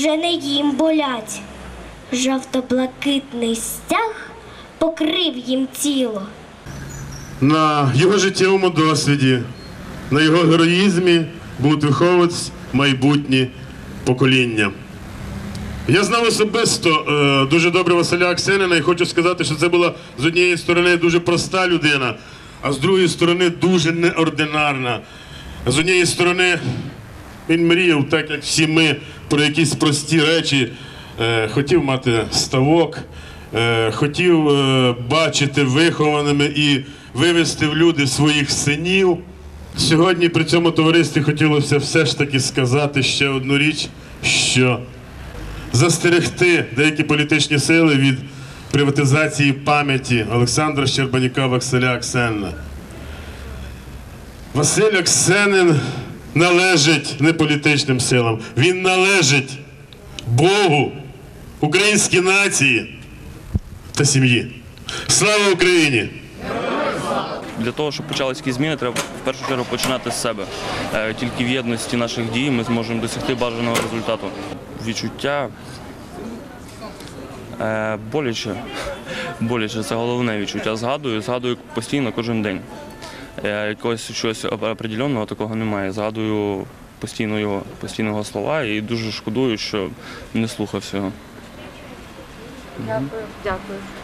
вже не їм болять. Жовто-блакитний стяг покрив їм тіло. На його життєвому досвіді, на його героїзмі будуть виховувати майбутні покоління. Я знав особисто дуже добре Василя Аксенина і хочу сказати, що це була з однієї сторони дуже проста людина, а з другої сторони дуже неординарна. З однієї сторони він мріяв, так як всі ми, про якісь прості речі. Хотів мати ставок, хотів бачити вихованими і вивести в люди своїх синів. Сьогодні при цьому товаристві хотілося все ж таки сказати ще одну річ, що застерегти деякі політичні сили від приватизації пам'яті Олександра Щербаніка Василя Аксенина. Василь Аксенин належить не політичним силам, він належить Богу, українській нації та сім'ї. Слава Україні! Для того, щоб почалися якісь зміни, треба в першу чергу починати з себе. Тільки в єдності наших дій ми зможемо досягти бажаного результату. Відчуття боляче, це головне відчуття. Згадую постійно кожен день. Якогось чогось определеного такого немає. Згадую постійно його слова і дуже шкодую, що не слухав цього. Дякую.